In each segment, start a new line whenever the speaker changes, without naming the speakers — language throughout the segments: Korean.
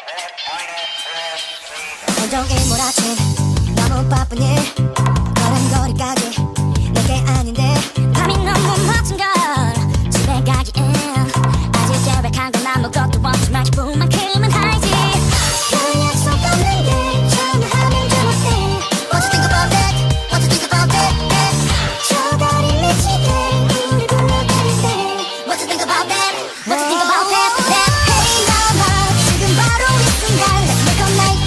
온종일 몰아친 너무 바쁜 일 걸음걸이까지 내게 아닌데 밤이 너무 멋진 걸 집에 가기엔 아직 계획한 건 아무것도 없지만 기분만큼은 하이지 별 약속 없는 게 전화하면 좀 어때 What you think about that? What you think about that? 저 달이 미치게 우리 불러드릴 때 What you think about that? What you think about that? Hey mama 지금 바로 이 순간 Let's make a night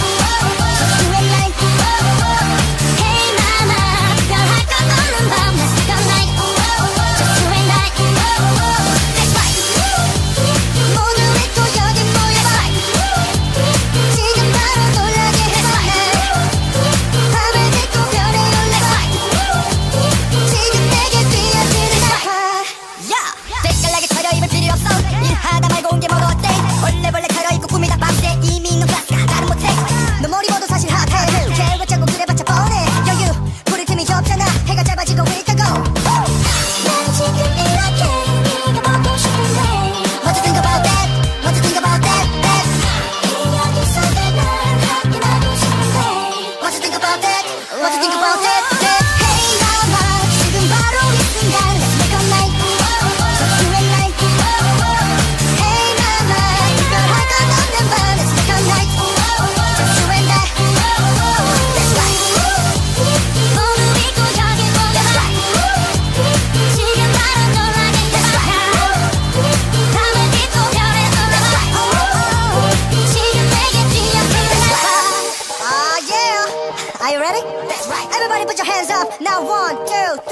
Are you ready? That's right. Everybody put your hands up. Now 1, 2, 3.